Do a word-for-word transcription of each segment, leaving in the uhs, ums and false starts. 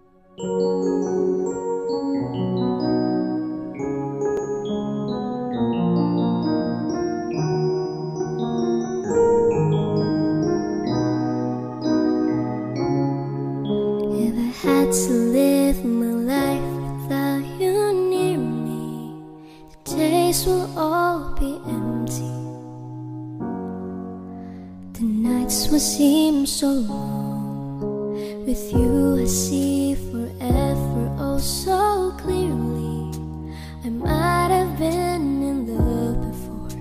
If I had to live my life without you near me, the days will all be empty. The nights will seem so long. With you I see forever oh so clearly. I might have been in love before,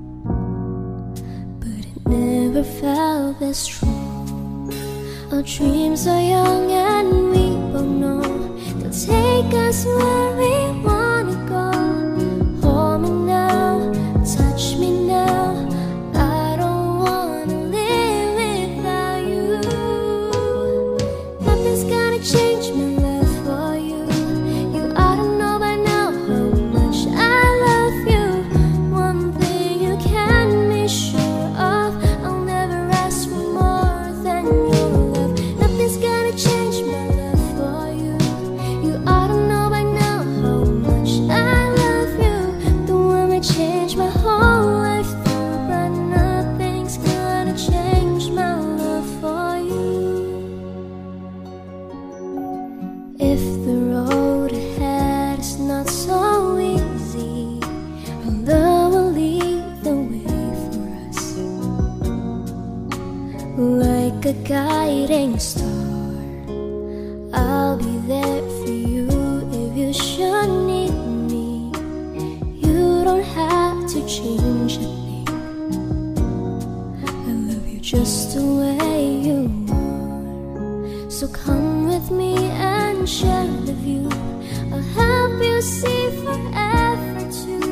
but it never felt this strong. Our dreams are young and we both know they'll take us where we wanna go. Hold me now, touch me now. I don't wanna live without you. Nothing's gonna change my love for you. You ought to know by now how much I love you. One thing you can be sure of, I'll never ask for more than you. Nothing's gonna change my love for you. You ought to know by now how much I love you. The one that changed my whole life through, but nothing's gonna change my love for you. If the road ahead is not so easy, our love will lead the way for us, like a guiding star. I'll be there for you if you should need me. You don't have to change a thing. I love you just the way you are. So come with me and share the view. I'll help you see forever too.